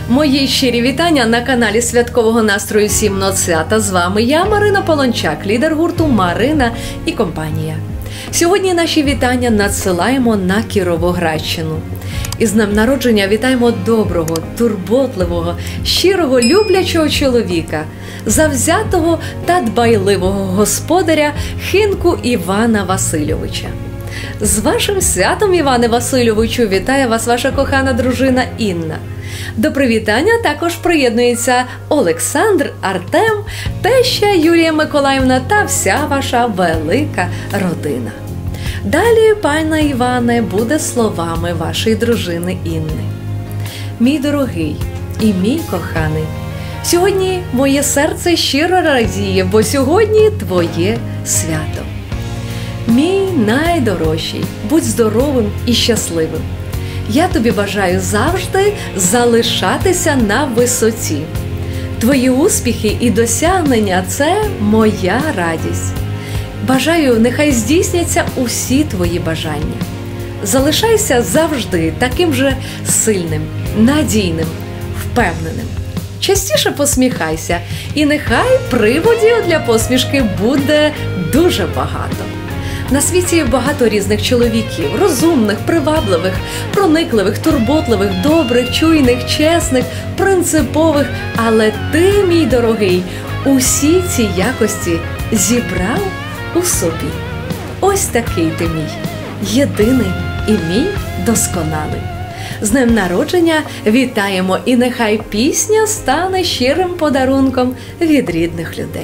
Мої щирі вітання на каналі святкового настрою «Сімно свята». З вами я, Марина Полончак, лідер гурту «Марина і компанія». Сьогодні наші вітання надсилаємо на Кіровоградщину. Із днем народження вітаємо доброго, турботливого, щирого, люблячого чоловіка, завзятого та дбайливого господаря Хинку Івана Васильовича. З вашим святом, Іване Васильовичу, вітає вас ваша кохана дружина Інна. До привітання також приєднується Олександр, Артем, теща Юлія Миколаївна та вся ваша велика родина. Далі, пане Іване, буде словами вашої дружини Інни. Мій дорогий і мій коханий, сьогодні моє серце щиро радіє, бо сьогодні твоє свято. Мій найдорожчий, будь здоровим і щасливим. Я тобі бажаю завжди залишатися на висоті. Твої успіхи і досягнення – це моя радість. Бажаю, нехай здійсняться усі твої бажання. Залишайся завжди таким же сильним, надійним, впевненим. Частіше посміхайся, і нехай приводів для посмішки буде дуже багато. На світі багато різних чоловіків, розумних, привабливих, проникливих, турботливих, добрих, чуйних, чесних, принципових. Але ти, мій дорогий, усі ці якості зібрав у собі. Ось такий ти мій, єдиний і мій досконалий. З днем народження вітаємо, і нехай пісня стане щирим подарунком від рідних людей.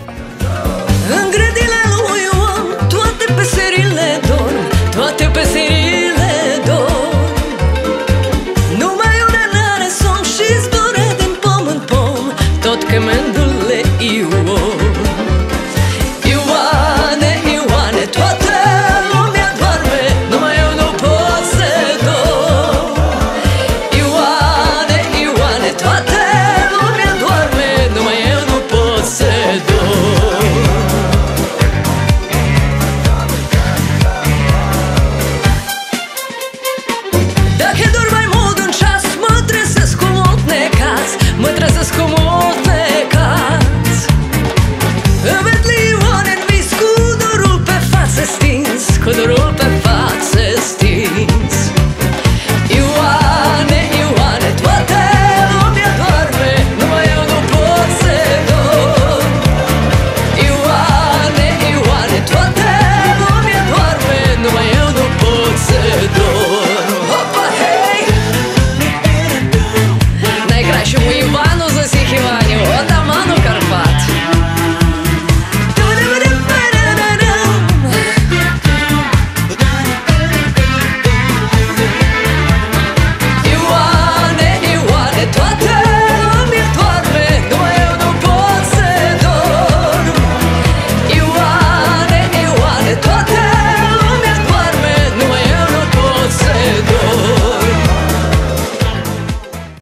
Toate peserile dorm, toate peserile